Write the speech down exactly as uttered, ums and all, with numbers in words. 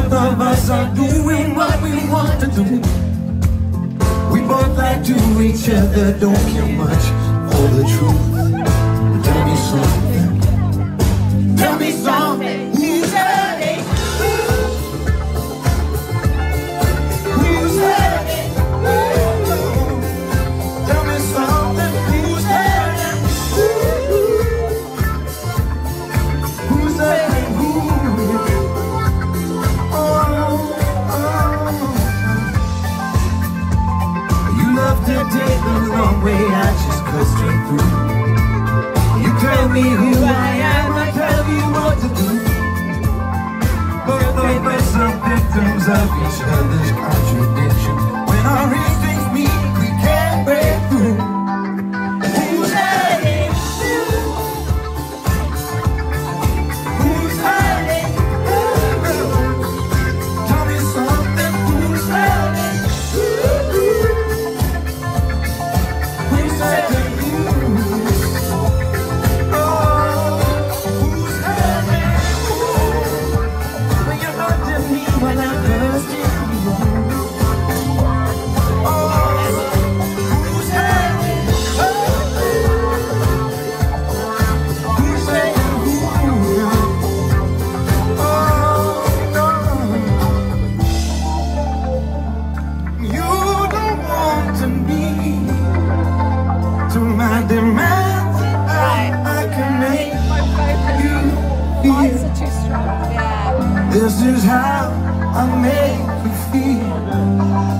both of us are doing what we want to do. We both lie to each other, don't care much for the truth. Tell me something, tell me something. Who's hurting? Who's hurting? Tell me something. Who's hurting? Who's hurting? Who? Oh, oh. You love to take the long way, I just cut straight through. You tell me who I am, I tell you what to do. Both of us are victims of each other's contradiction. When our instincts meet, we can't break through. Who's hurting? Who's hurting? Tell me something. Who's hurting? Who's hurting? When I first did you wrong. Oh, who's hurting? Who's saying who? Oh, no. You don't want to meet to my demands. I, I can make you feel. Too strong. Yeah. This is how I make you feel.